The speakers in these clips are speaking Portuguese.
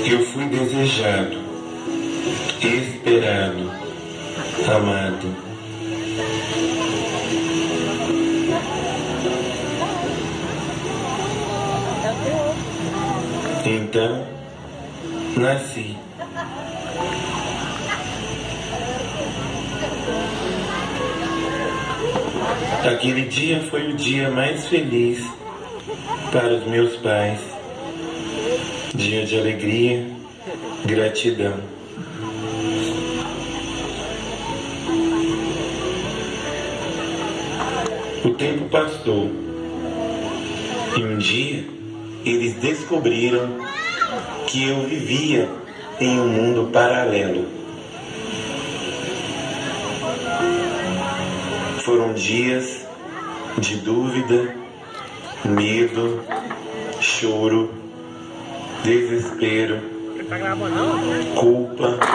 Eu fui desejado, esperado, amado. Então, nasci. Aquele dia foi o dia mais feliz para os meus pais. Dia de alegria, gratidão. O tempo passou e um dia eles descobriram que eu vivia em um mundo paralelo. Foram dias de dúvida, medo, choro, desespero, culpa,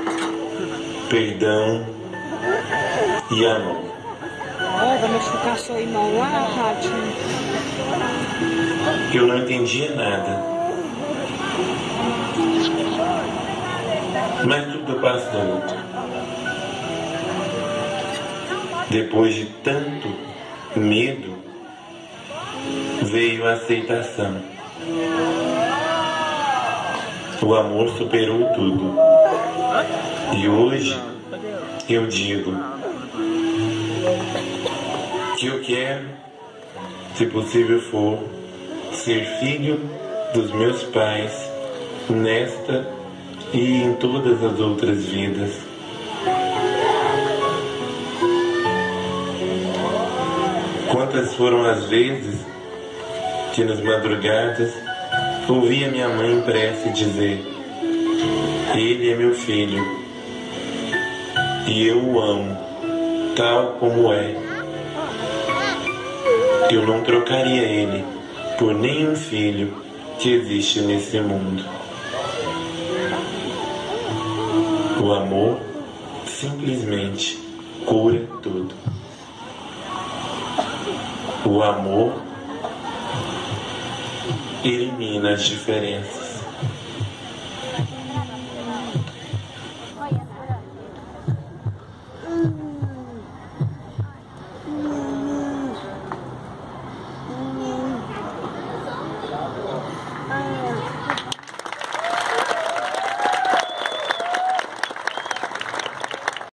perdão e amor. Vamos ficar só irmão lá, Ratinho. Eu não entendia nada, mas tudo passou. Depois de tanto medo, veio a aceitação. O amor superou tudo. E hoje eu digo que eu quero, se possível for, ser filho dos meus pais nesta e em todas as outras vidas. Quantas foram as vezes que nas madrugadas ouvi a minha mãe em prece dizer: ele é meu filho e eu o amo tal como é. Eu não trocaria ele por nenhum filho que existe nesse mundo. O amor simplesmente cura tudo. O amor elimina as diferenças.